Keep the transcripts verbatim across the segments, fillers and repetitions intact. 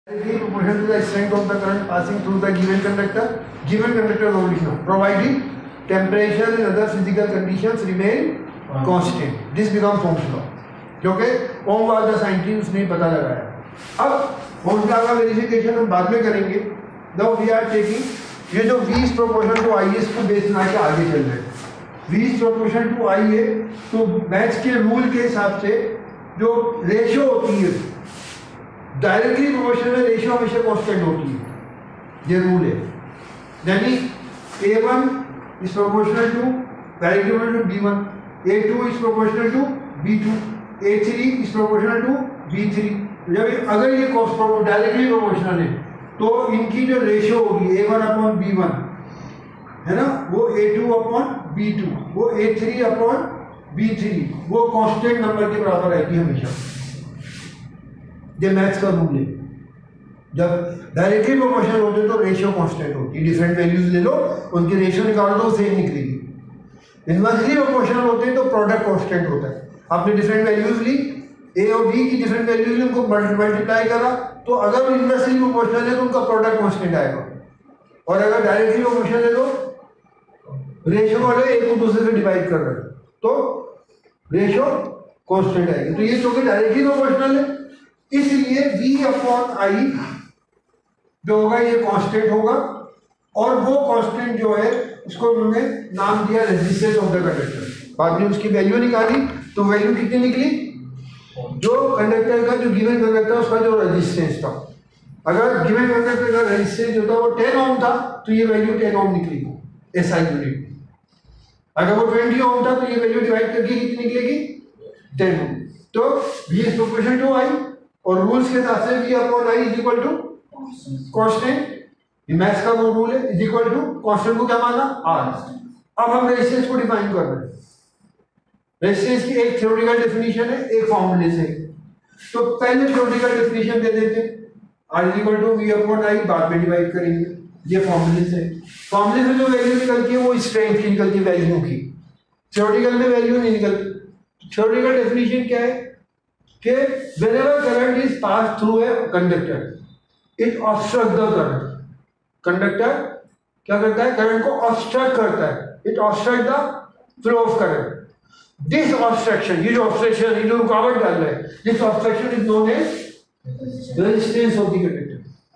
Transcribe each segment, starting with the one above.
proportional to the strength of the current passing through the given conductor. Given conductor solution, provided temperature and other physical conditions remain constant. This becomes Ohm's law. क्योंकि ओम was the scientist, उसने पता लगाया. अब Ohm's law का verification हम बाद में करेंगे. नाउ वी आर टेकिंग ये जो V is proportional to I है, इसको बेस बना के आगे चल रहे हैं. V is proportional to I है, तो मैथ्स के रूल के हिसाब से जो रेशियो होती है डायरेक्टली प्रोपोर्शनल में रेशियो हमेशा कांस्टेंट होती है. ये रूल है. यानी A one is proportional to directly proportional to B one, A two is proportional to B two, A three is proportional to B three. जब अगर ये डायरेक्टली प्रोपोर्शनल है तो इनकी जो रेशियो होगी A one upon B one है ना, वो A two upon B two, वो A three upon B three, वो कांस्टेंट नंबर के बराबर रहती है हमेशा. ये मैथ्स का रूल है. जब डायरेक्टली प्रोपोर्शनल होते तो रेशियो कांस्टेंट होती है. डिफरेंट वैल्यूज ले लो, उनकी रेशियो निकालो तो सेम निकलेगी. इनवर्सली प्रोपोर्शनल होते हैं तो प्रोडक्ट कांस्टेंट होता है. आपने डिफरेंट वैल्यूज ली, ए और बी की डिफरेंट वैल्यूज ली, उनको मल्टीप्लाई करा, तो अगर इनवर्सली प्रोपोर्शनल है तो उनका प्रोडक्ट कांस्टेंट आएगा. और अगर डायरेक्टली प्रोपोर्शनल है तो रेशियो वाले एक को दूसरे से डिवाइड कर रहे हैं तो रेशियो कांस्टेंट आएगी. तो ये चूंकि डायरेक्टली प्रोपोर्शनल है इसलिए V अपॉन आई जो होगा ये कांस्टेंट होगा. और वो कांस्टेंट जो है उसको उन्होंने नाम दिया रेजिस्टेंस ऑफ द कंडक्टर. बाद में उसकी वैल्यू निकाली तो वैल्यू कितनी निकली, जो कंडक्टर का जो गिवन कंडक्टर उसका जो रेजिस्टेंस था. अगर गिवन कंडक्टर का रेजिस्टेंस जो था वो टेन ओम था तो ये वैल्यू टेन ओम निकली एसआई यूनिट. अगर वो ट्वेंटी ओम था तो ये वैल्यू डिवाइड करके कितनी निकलेगी, टेन ओम. तो V is proportional to I और रूल्स के हिसाब से V upon I is equal to constant. ये मैथ्स का वो रूल है. इज इक्वल टू कांस्टेंट को क्या माना, R. अब हम रेजिस्टेंस को डिफाइन कर रहे हैं. रेजिस्टेंस की एक थ्योरेटिकल डेफिनेशन है, एक फॉर्मूले से. तो पहले थ्योरेटिकल डेफिनेशन दे देते हैं, R is equal to V upon I, बाद में डिवाइड करेंगे. ये फॉर्मूले से फॉर्मूले से जो वैल्यू निकलती है वो स्ट्रेंथ की निकलती है, वैल्यू की. थ्योरेटिकल में वैल्यू नहीं निकलती. थ्योरेटिकल डेफिनेशन क्या है कि whenever current is passed through a conductor, it obstructs the current. Conductor क्या करता है, करंट को ऑब्स्ट्रक्ट करता है. It obstruct the flow of current. This obstruction, ये जो ऑब्स्ट्रक्शन, ये जो रुकावट डाल रहा है, this obstruction is known as resistance of the conductor.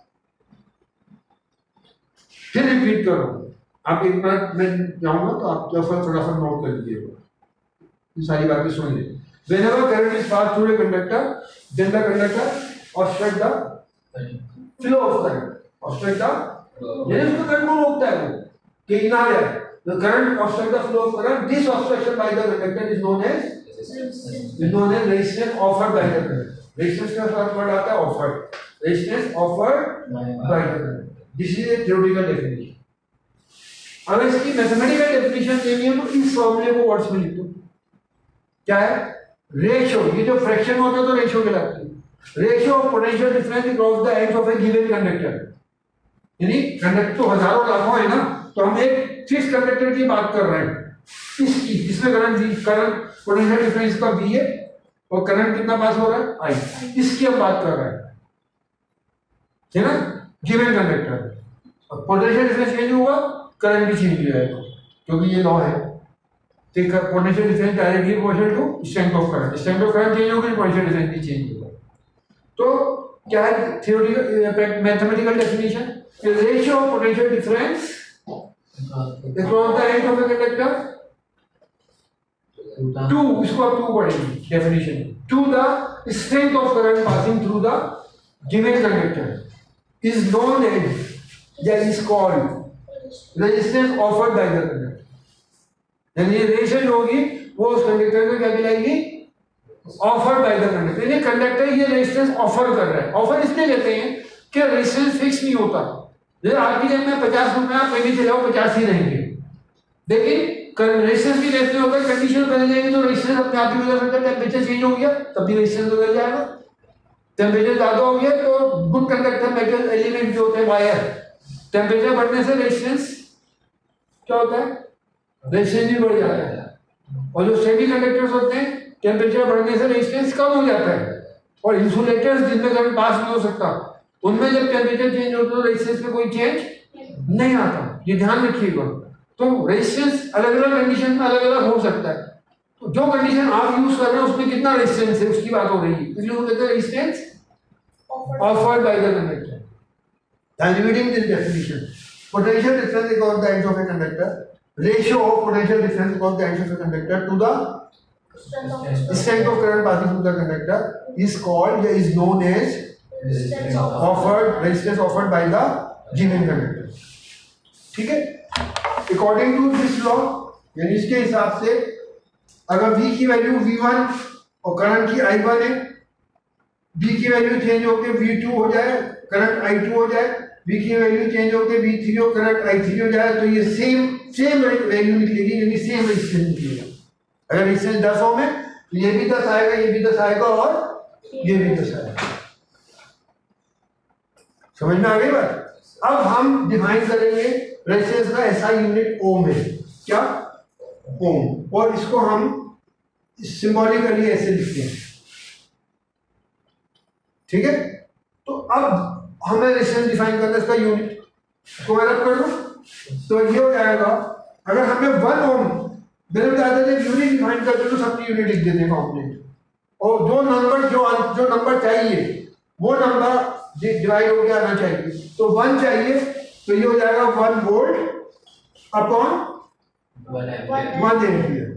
फिर रिपीट करो. आप एक बार मैं जाऊंगा तो आप थोड़ा सा नोट कर लीजिएगा, ये सारी बातें सुन लीजिए. Whenever current is passed through a conductor, then the conductor obstruct the flow of current. Obstruct the, ये उसको करंट को रोकता है वो कि ना जाए. The current obstruct the flow of current. This obstruction by the conductor is known as is known as resistance offered by the current. Resistance का शब्द वर्ड आता है offered. Resistance offered by the current. This is a theoretical definition. अगर इसकी mathematical definition देनी है तो इस फॉर्मूले को वर्ड्स में लिख दो. क्या है, रेशियो. ये जो फ्रैक्शन होता है तो रेशियो कहलाती है. Ratio of potential difference across the ends of a given conductor. यानी कंडक्टर तो हजारों लाखों है ना, तो हम एक फिक्स कंडक्टर की बात कर रहे हैं, इसकी जिसमें current V, current potential difference का V है और करंट कितना पास हो रहा है, I. इसकी हम बात कर रहे हैं, है ना, गिवन कंडक्टर. अब पोटेंशियल डिफरेंस चेंज हुआ, करंट भी चेंज हो जाएगा क्योंकि ये लॉ है. Potential difference directly proportional to strength of current. Strength of current change होगी, पोटेंशियल डिफरेंस भी चेंज होगा. तो क्या है theoretical mathematical definition, ratio of potential difference across the end of a conductor to, इसको आप टू पढ़ेंगे definition, to the strength of current passing through the given conductor is known as या is called resistance offered by the conductor. यानी ये ratio होगी वो उस conductor को क्या कहलाएगी, ऑफर्ड बाय द कंडक्टर. यानी कंडक्टर ये रेजिस्टेंस ऑफर कर रहा है. ऑफर इसलिए कहते हैं कि रेजिस्टेंस फिक्स नहीं होता. जैसे आपकी जेब में पचास रुपए आप कहीं चलाओ पचास ही रहेंगे, लेकिन रेजिस्टेंस भी कैसे होगा, कंडीशन बदल जाएगी तो रेजिस्टेंस अपने आप ही बदल सकता है. टेम्परेचर चेंज हो गया तब भी रेजिस्टेंस बदल जाएगा. टेम्परेचर ज्यादा हो गया तो गुड कंडक्टर मेटल एलिमेंट जो होते हैं वायर, टेम्परेचर बढ़ने से रेजिस्टेंस क्या होता है, रेजिस्टेंस भी बढ़ जाता है. और जो सेमी कंडक्टर्स होते हैं टेम्परेचर बढ़ने से रेजिस्टेंस कम हो जाता है. और इंसुलेटर्स जिनमें करंट पास नहीं हो सकता उनमें जब टेम्परेचर चेंज होता है तो रेजिस्टेंस में कोई चेंज नहीं आता, ये ध्यान रखिएगा। तो रेजिस्टेंस अलग अलग कंडीशन में अलग अलग हो सकता है, तो जो कंडीशन आप यूज कर रहे हैं उसमें कितना रेजिस्टेंस है उसकी बात हो रही है, इसलिए वो कहते हैं resistance offered by the conductor. Evaluating this definition, potential difference across the ends of a conductor, ratio of potential difference across the ends of a conductor to the strength of current passing through the conductor is called, is known as offered resistance offered by the given conductor। ठीक है, according to this law, यानी इसके हिसाब से अगर V की value V one और current की I वन है, V की वैल्यू चेंज होकर V टू हो जाए, करंट I टू हो जाए, V की वैल्यू चेंज होकर V थ्री और करंट I थ्री हो जाए, तो ये सेम सेम वैल्यू निकलेगी, यानी सेम रेजिस्टेंस निकलेगा। अगर रेजिस्टेंस दस ओम है तो ये भी दस आएगा, ये भी दस आएगा और ये भी दस आएगा। समझ में आ गई बात? अब हम डिफाइन करेंगे रेजिस्टेंस का ऐसा यूनिट ओम है, क्या? ओम, और इसको हम सिंबॉलिकली ऐसे लिखते हैं। ठीक है, तो अब हमें रेजिस्टेंस डिफाइन करना है, इसका यूनिट को मैं रब कर दूं तो ये हो जाएगा, अगर हमें वन ओम मैंने बताया था यूनिट डिफाइन करते तो सबकी यूनिट लिख देते हैं कंप्लीट, और जो नंबर जो जो नंबर चाहिए वो नंबर डिवाइड हो गया आना चाहिए, तो वन चाहिए तो ये हो जाएगा one volt upon one ampere.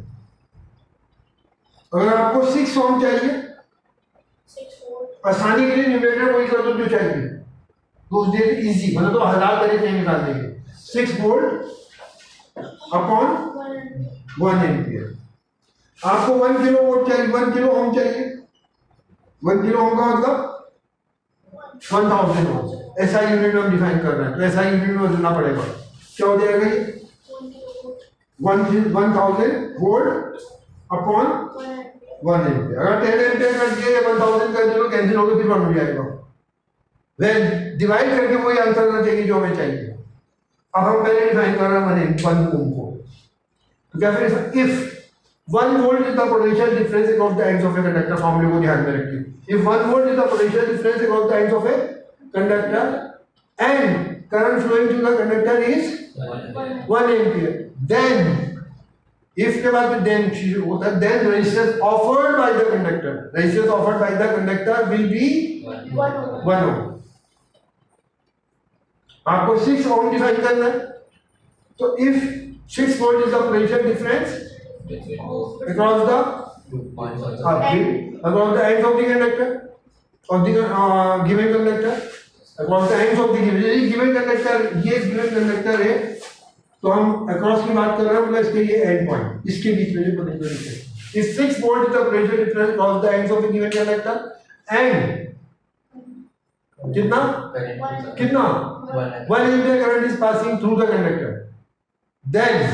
अगर आपको सिक्स ओम चाहिए, आसानी के लिए न्यूमरेटर वही कर दो जो चाहिए, तो उस देर इजी, मतलब तो हजार तरीके निकाल देंगे। Six volt upon one ampere. आपको वन किलो वोल्ट चाहिए, वन किलो ओम चाहिए, वन किलो ओम का मतलब वन थाउजेंड ओम, ऐसा यूनिट में हम डिफाइन कर रहे हैं, तो ऐसा यूनिट में बदलना पड़ेगा। क्या हो जाएगा ये? One one thousand volt upon one ampere. अगर टेन एम्पियर कर दिए या वन थाउजेंड कर दिए तो कैंसिल होकर फिर वन हो जाएगा, वैन डिवाइड करके वही आंसर आना चाहिए जो हमें चाहिए। अब हम पहले डिफाइन कर रहे हैं वन ओम को, तो क्या फिर if one volt is the potential difference across the ends of a conductor, फॉर्मूले को ध्यान में रखिए। If one volt is the potential difference across the ends of a conductor and current flowing through the conductor is one ampere, then if के बाद then होता है, then resistance offered by the conductor, resistance offered by the conductor will be one ohm. आपको six ohm define करना है, तो if six volt is the potential difference across the across the ends of the conductor of the uh, given conductor, across the ends of the given given conductor, ये given conductor है, तो हम across की बात कर रहे हैं, मतलब इसके ये end point, इसके बीच में जो पोटेंशियल डिफरेंस, इस सिक्स वोल्ट का potential difference across the ends of the given conductor and कितना कितना one ampere current is passing through the conductor, then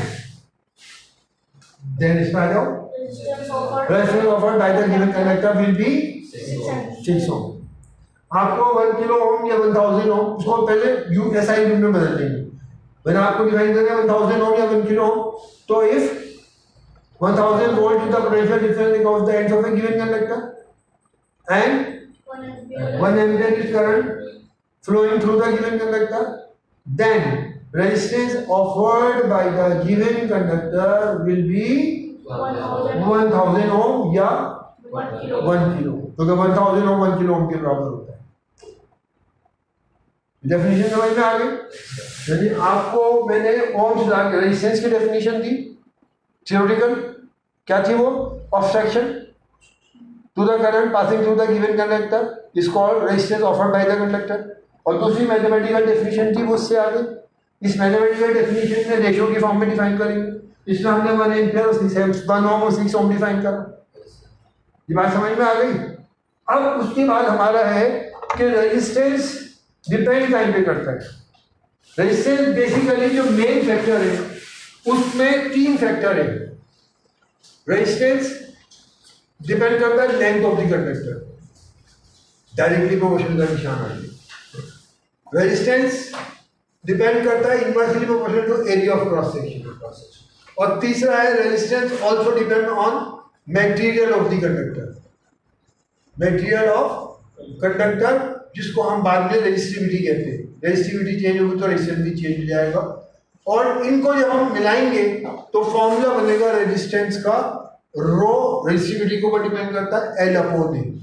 then इसमें आ जाओ, resistance offered by the given conductor will be six ohm. आपको one kilo ओम या one thousand ओम, उसको पहले U S I unit में बदल देंगे। मैंने आपको डिफाइन करना है वन थाउजेंड ओम या वन किलो ओम, तो if one thousand volt is the potential difference across the ends of a given conductor and one ampere is current flowing through the given conductor, then resistance offered by the given conductor will be one thousand ohm या one kilo, तो one thousand ohm one kilo ohm के बराबर होता है। Definition समझ में आ गई? यदि आपको मैंने ओम्स लाके रेजिस्टेंस की डेफिनेशन दी थ्योरेटिकल, क्या थी वो? Obstruction to the current passing through the given conductor is called resistance offered by the conductor, और दूसरी मैथमेटिकल डेफिनेशन थी वो उससे आगे। इस मैथमेटिकल डेफिनेशन में रेशियो की फॉर्म में डिफाइन करेंगे, इसमें हमने वन एम्पियर वन ओम और सिक्स ओम डिफाइन करा। ये बात समझ में आ गई? अब उसके बाद हमारा है कि रेजिस्टेंस डिपेंड टाइम पे करता है। रेजिस्टेंस बेसिकली जो मेन फैक्टर है उसमें तीन फैक्टर है। रेजिस्टेंस डिपेंड करता है length of the conductor, directly proportional का निशान आ गया। रेजिस्टेंस डिपेंड करता है inversely proportional to area of cross section, और तीसरा है resistance also depend on material of the conductor. Material of conductor जिसको हम बाद में रेजिस्टिविटी कहते हैं। रेजिस्टिविटी चेंज होगी तो रेजिस्टेंस भी चेंज हो जाएगा, और इनको जब हम मिलाएंगे तो फॉर्मूला बनेगा रेजिस्टेंस का, रो रेजिस्टिविटी के ऊपर डिपेंड करता है, एल अपॉन ए,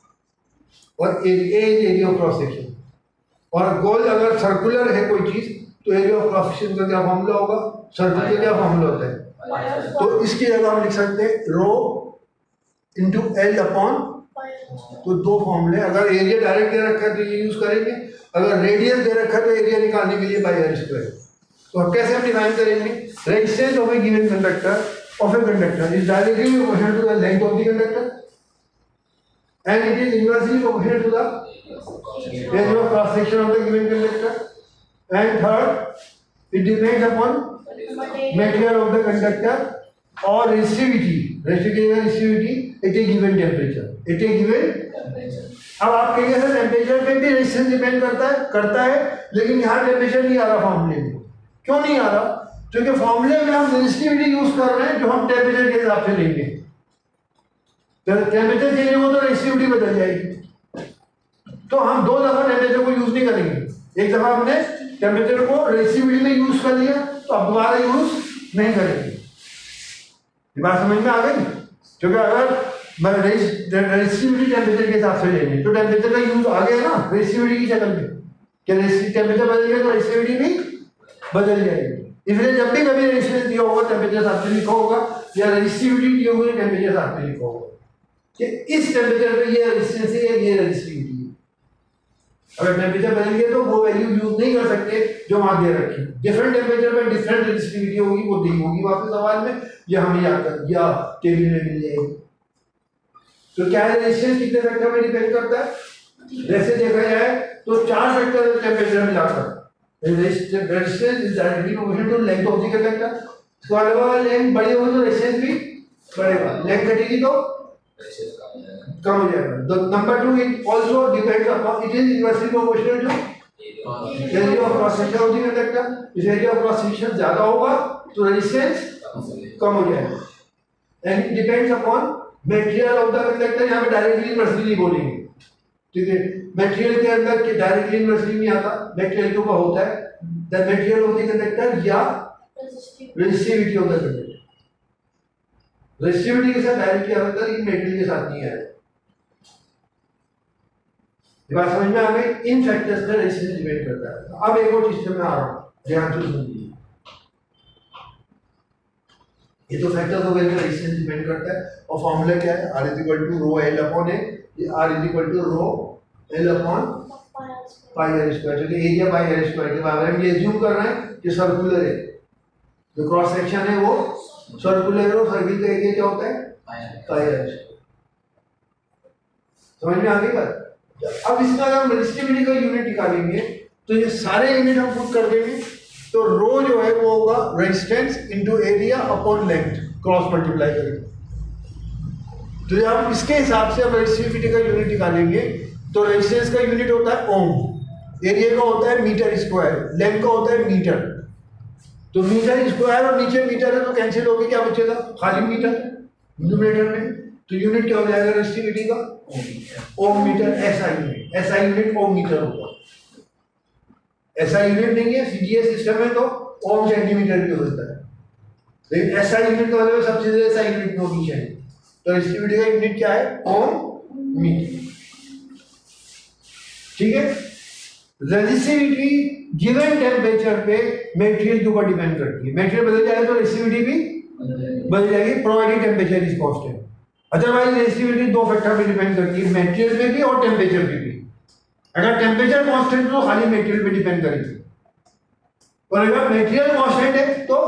और A is area of cross section. और गोल अगर सर्कुलर है कोई चीज तो एरिया ऑफ क्रॉस सेक्शन का क्या फॉर्मूला होगा, सर्कुलर का क्या फॉर्मूला होता है, तो इसकी जगह हम लिख सकते हैं रो इंटू एल अपॉन, तो दो फॉर्मूले, अगर एरिया डायरेक्ट दे रखा है तो ये यूज करेंगे, अगर रेडियस दे रखा है तो एरिया निकालने के लिए पाई आर स्क्वायर। तो अब कैसे हम डिफाइन करेंगे, resistance of a given conductor of a conductor is directly proportional to the length of the conductor and it is inversely proportional to the area of cross section of the given conductor, and third it depends upon material of the conductor or resistivity resistivity at a given temperature at a given temperature। अब आप कहेंगे sir temperature पे भी resistance depend करता है करता है लेकिन यहाँ टेम्परेचर नहीं आ रहा फॉर्मूले में। क्यों नहीं आ रहा, क्योंकि फॉर्मूले में हम रेजिस्टिविटी यूज कर रहे हैं जो हम टेम्परेचर के हिसाब से लेंगे, तो टेम्परेचर चेंज होगा तो रेजिस्टिविटी बदल जाएगी। तो हम दो दफा टेम्परेचर को यूज नहीं करेंगे, एक दफा हमने टेम्परेचर को रेजिस्टिविटी में यूज कर लिया तो अब दोबारा यूज नहीं करेंगे। ये बात समझ में आ गई, क्योंकि अगर मैं रेजिस्टिविटी टेम्परेचर के हिसाब से लेंगे तो टेम्परेचर का यूज आ गया ना रेजिस्टिविटी की शक्ल में, क्या टेम्परेचर बदल गया तो रेजिस्टिविटी भी बदल जाएगी। इसलिए जब भी कभी रेजिस्टेंस दिया होगा टेम्परेचर साथ में लिखा होगा, या रेजिस्टिविटी दी होगी टेम्परेचर साथ में लिखा होगा कि इस टेम्परेचर पे ये रेजिस्टेंस है, ये रेजिस्टिविटी है। अगर टेम्परेचर बदल गया तो वो वैल्यू यूज नहीं कर सकते जो वहां दे रखी। डिफरेंट टेम्परेचर पे डिफरेंट रेजिस्टिविटी होगी, वो दी होगी वहां पे सवाल में, या हमें याद कर या टेबल में मिल जाएगी। तो क्या है, रेजिस्टेंस कितने फैक्टर पे डिपेंड करता है, जैसे देखा जाए तो चार फैक्टर टेम्परेचर मिलाकर resistance is directly proportional to length of the conductor. इसके अलावा लेंथ बड़ी होगी तो रेजिस्टेंस भी बढ़ेगा, लेंथ घटेगी तो कम हो जाएगा। The number two it also depends upon, it is inversely proportional to area of cross section of the conductor. इस एरिया ऑफ क्रॉस सेक्शन ज्यादा होगा तो रेजिस्टेंस कम हो जाएगा। And it depends upon material of the conductor, यहां पे directly inversely बोलेंगे, ठीक है। मटेरियल के अंदर के डायरेक्टली इनवर्सली नहीं आता, मटेरियल के ऊपर होता है the material of the conductor या resistivity of the conductor. Resistivity के साथ डायरेक्टली आता है लेकिन मटेरियल के साथ नहीं आया। ये बात समझ में आ गई, इन फैक्टर्स पे रेजिस्टेंस डिपेंड करता है। अब एक और चीज पे मैं आ रहा हूं, ध्यान से सुनिए। ये तो फैक्टर्स हो गए जो रेजिस्टेंस डिपेंड करता है, और फार्मूला क्या है, R is equal to rho L upon A, ये R is equal to rho L upon pi r square, तो एरिया pi r square के बारे में ये अज्यूम कर रहे हैं कि सर्कुलर है, जो क्रॉस सेक्शन है वो सर्कुलर है, और सर्किल का एरिया क्या होता है pi r square। समझ में आ गई बात। अब इसका अगर हम रेजिस्टिविटी का यूनिट निकालेंगे तो ये सारे यूनिट हम पुट कर देंगे, तो रो जो है वो होगा resistance into area upon length cross multiply करेंगे। तो जब हम इसके हिसाब से हम रेजिस्टिविटी का यूनिट निकालेंगे तो रेजिस्टेंस का यूनिट होता है ओम, एरिया का होता है मीटर स्क्वायर, लेंथ का होता है मीटर। तो मीटर स्क्वायर और नीचे मीटर है तो कैंसिल होके क्या बचेगा, खाली मीटर न्यूमरेटर में। तो यूनिट क्या हो जाएगा रेजिस्टिविटी का, ओम मीटर। ऐसा यूनिट ऐसा यूनिट ओम मीटर होगा, ऐसा यूनिट नहीं है सीजीएस सिस्टम में तो ओम सेंटीमीटर भी होता है, लेकिन ऐसा यूनिट का मतलब सबसे ज्यादा ऐसा यूनिट में होनी चाहिए। तो रेजिस्टिविटी का यूनिट क्या है, ओम मीटर, ठीक है। रेजिस्टिविटी गिवन टेम्परेचर पे मटेरियल के ऊपर डिपेंड करती है, मटेरियल बदल जाएगा तो रेजिस्टिविटी भी बदल जाएगी, provided temperature is constant. Otherwise resistivity दो फैक्टर पे डिपेंड करती है, मटेरियल पे भी और टेम्परेचर पे भी। अगर टेम्परेचर कांस्टेंट तो खाली मटेरियल पे डिपेंड करेगी, और अगर मटेरियल कांस्टेंट है तो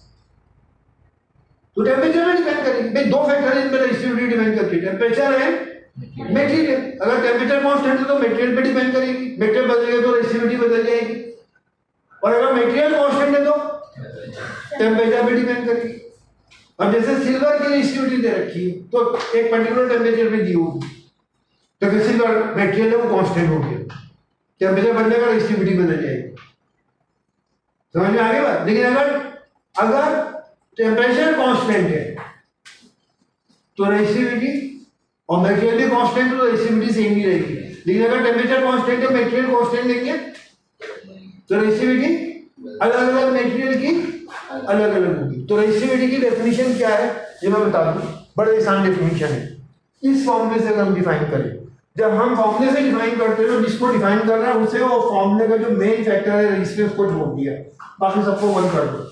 तो टेम्परेचर पे डिपेंड करेगी। भाई दो फैक्टर है इनमें रेजिस्टिविटी डिपेंड करती है, टेम्परेचर है मटेरियल। अगर टेम्परेचर कांस्टेंट है तो मटेरियल पे डिपेंड करेगी, मटेरियल बदलेगा तो रेजिस्टिविटी बदल जाएगी, और अगर मटेरियल कांस्टेंट है तो टेम्परेचर पे डिपेंड करेगी। अब जैसे सिल्वर की रेजिस्टिविटी दे रखी है तो एक पर्टिकुलर टेम्परेचर पे दी होगी, तो फिर सिल्वर मटेरियल है वो कांस्टेंट हो गया, टेम्परेचर बढ़ने का रेजिस्टिविटी बदल जाएगी। समझ में आ गई बात। लेकिन अगर अगर टेम्परेचर कांस्टेंट है तो रेजिस्टिविटी और मटेरियल भी कांस्टेंट तो रेसिस्टिविटी सेम ही रहेगी, लेकिन अगर टेम्परेचर कांस्टेंट है मटेरियल कांस्टेंट लेंगे तो रेसिस्टिविटी अलग अलग मटेरियल की अलग अलग होगी। तो रेसिस्टिविटी की डेफिनेशन क्या है ये मैं बता दूं, बड़ा आसान डेफिनेशन है। इस फॉर्मूले से अगर हम डिफाइन करें, जब हम फॉर्मूले से डिफाइन करते हैं तो जिसको डिफाइन कर रहा है उसे वो फॉर्मूले का जो मेन फैक्टर है रेजिस्टेंस को जोड़ दिया, बाकी सबको वन कर दो,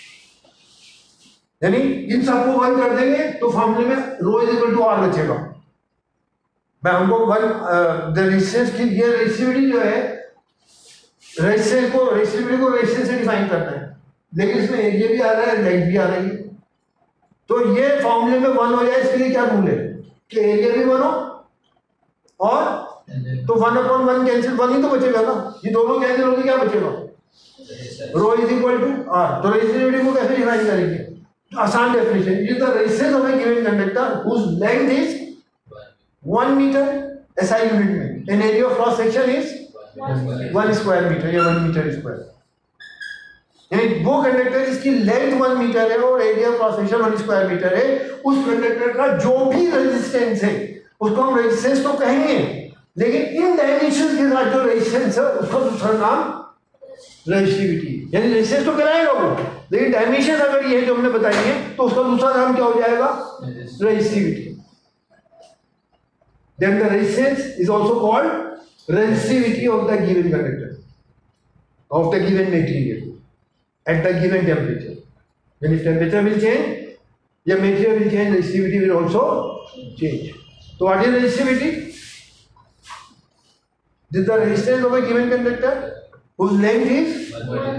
यानी इन सबको वन कर देंगे तो फॉर्मूले में rho is equal to R बचेगा। मैं हमको वन द रेजिस्टेंस की ये रेजिस्टिविटी जो है रेजिस्टेंस को रेजिस्टिविटी को रेजिस्टेंस से डिफाइन करना है, लेकिन इसमें एरिया भी आ रहा है लेंथ भी आ रही है, तो ये फॉर्मूले में वन हो जाए इसके लिए क्या रूल है कि एरिया भी वन हो और तो one upon one cancel, one ही तो बचेगा ना, ये दोनों कैंसिल होगी क्या बचेगा, rho is equal to R. तो रेजिस्टिविटी को कैसे डिफाइन करेंगे, आसान definition, is the resistance of a given conductor whose length is one metre SI unit में and area of cross section is one square metre या one metre square, यानी वो conductor जिसकी लेंथ वन मीटर है और area of cross section one square metre है, उस conductor का जो भी रेजिस्टेंस है उसको हम रेजिस्टेंस तो कहेंगे, लेकिन इन डायमेंशन के साथ जो रेजिस्टेंस है उसका दूसरा नाम रेजिस्टिविटी, यानी रेजिस्टेंस तो कराएगा वो, लेकिन डायमेंशन अगर ये है जो हमने बताई है तो उसका दूसरा नाम क्या हो जाएगा, resistivity. Then the resistance is also called resistivity of the given conductor, of the given material at the given temperature. When if temperature will change, the material will change, resistivity will also change. So what is resistivity? This is the resistance of a given conductor whose length is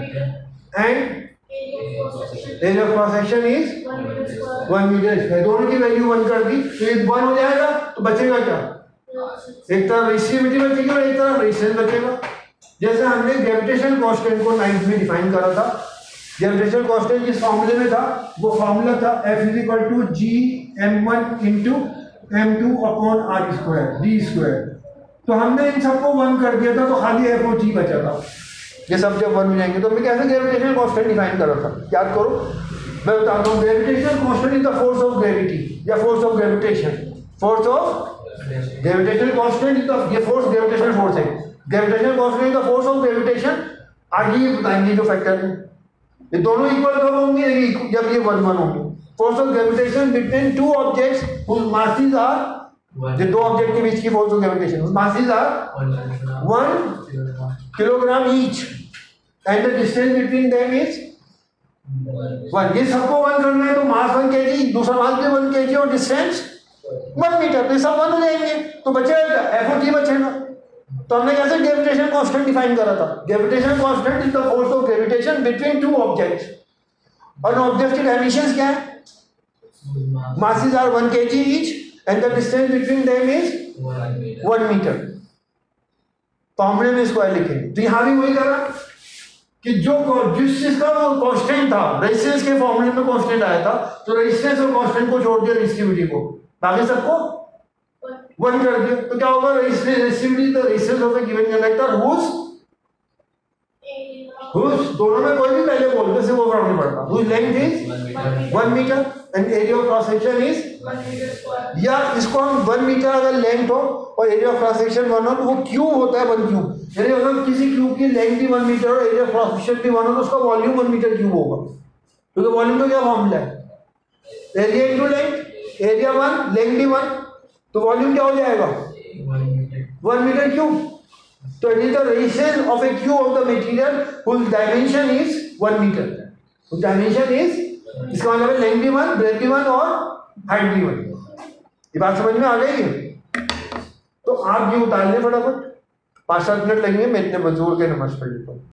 and area of cross section is one metre square. दोनों की value one कर दी तो ये one हो जाएगा, तो बचेगा क्या, एक तरफ रेजिस्टिविटी बचेगी और एक तरफ रेजिस्टेंस बचेगा। जैसे हमने ग्रेविटेशनल कांस्टेंट को नाइन्थ में डिफाइन करा था, ग्रेविटेशनल कांस्टेंट जिस फॉर्मूले में था वो फॉर्मूला था F is equal to G M one into M two upon R square D square. तो हमने इन सबको वन कर दिया था तो खाली एफ ओ जी बचा था, ये सब जब वन हो जाएंगे तो हमने कैसे ग्रेविटेशनल कांस्टेंट डिफाइन करा था, याद करो, मैं बताता हूँ। Gravitational constant is the force of gravity या force of gravitation, force of gravitational constant is the, ये फोर्स ग्रेविटेशनल फोर्स है, gravitational constant is the force of gravitation. आगे ये बताएंगे जो फैक्टर है, ये दोनों इक्वल कब होंगे, जब ये वन वन होंगे। Force of gravitation between two objects whose masses are, जो दो ऑब्जेक्ट के बीच की force of gravitation whose masses are one kilogram each and the distance between them is one. ये सबको वन करना है तो मास वन केजी, दूसरा मास भी वन केजी और डिस्टेंस वन मीटर, तो ये सब वन हो जाएंगे तो बचेगा एफ ओ टी बचेगा। तो हमने कैसे ग्रेविटेशन कांस्टेंट डिफाइन करा था, gravitation constant is the force of gravitation between two objects, और ऑब्जेक्ट्स की डायमेंशंस क्या है, masses are one KG each and the distance between them is one metre. फॉर्मूले में स्क्वायर लिखेंगे, तो यहां भी वही करा कि जो जिस चीज का वो कांस्टेंट था, रेजिस्टेंस के फॉर्मूले में कांस्टेंट आया था, तो रेजिस्टेंस और कांस्टेंट को जोड़ दिया रेजिस्टिविटी को, बाकी सबको वन कर दिया। तो क्या होगा, resistivity the resistance of a given conductor whose whose दोनों में कोई भी पहले बोलते से वो फर्क नहीं पड़ता, whose length is one metre and area of cross section is, या इसको हम वन मीटर अगर लेंथ हो और area of cross section one हो तो वो क्यूब होता है, वन क्यूब, यानी अगर किसी क्यूब की लेंथ भी वन मीटर और एरिया ऑफ क्रॉस सेक्शन भी वन हो तो उसका वॉल्यूम वन मीटर क्यूब होगा, क्योंकि तो वॉल्यूम का क्या फॉर्मूला है, area into length, area one length भी वन, तो वॉल्यूम क्या हो जाएगा वन मीटर क्यूब। तो it is the resistance of a cube of the material whose dimension is one metre, तो डायमेंशन इज, इसका मतलब है लेंथ भी वन, ब्रेथ भी वन और हाइट भी वन। ये बात समझ में आ गई है? तो आप ये उतार लें फटाफट, पाँच सात मिनट लगेंगे, मैं इतने मजदूर के नमस्ते।